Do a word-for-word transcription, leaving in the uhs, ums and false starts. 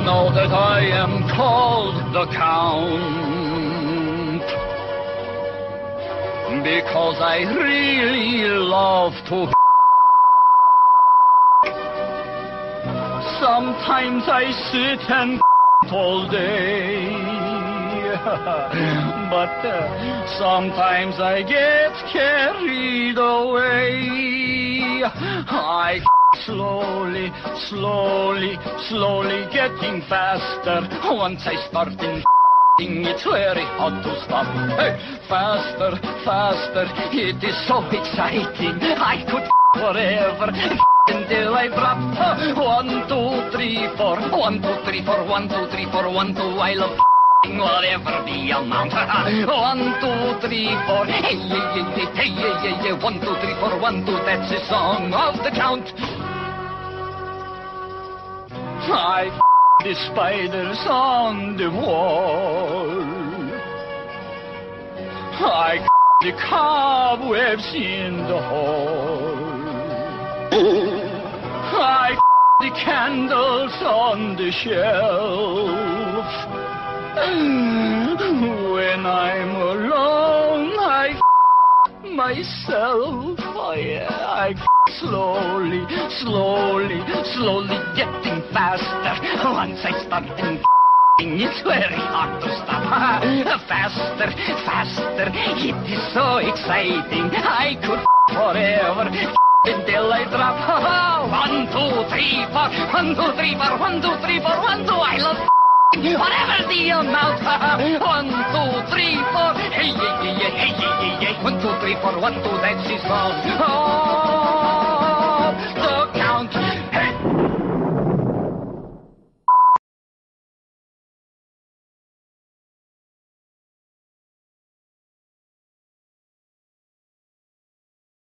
Know that I am called the Count, because I really love to. Sometimes I sit and all day, but uh, sometimes I get carried away. I slowly, slowly, slowly getting faster. Once I start in it's very hard to stop. Hey, faster, faster, it is so exciting. I could forever until I drop. One, two, three, four. One, two, three, four. One, two, three, four. One, two. I love whatever the amount. One, two, three, four. Hey, yeah, yeah, yeah, hey, yeah, yeah, yeah. One, two, three, four. One, two. That's the song of the Count. I the spiders on the wall. I the cobwebs in the hall. I the candles on the shelf. When I'm alone, I myself. Oh yeah, I slowly, slowly, slowly getting faster. Once I start thinking, it's very hard to stop. Faster, faster, it is so exciting. I could forever until I drop. One, two, three, four. One, two, three, four. One, two, three, four. One, two. I love whatever the amount. One, two, three, four. Hey, yeah, yeah, yeah, hey, yeah, yeah, yeah. One, two, three, four. One, two. That's his song. Oh.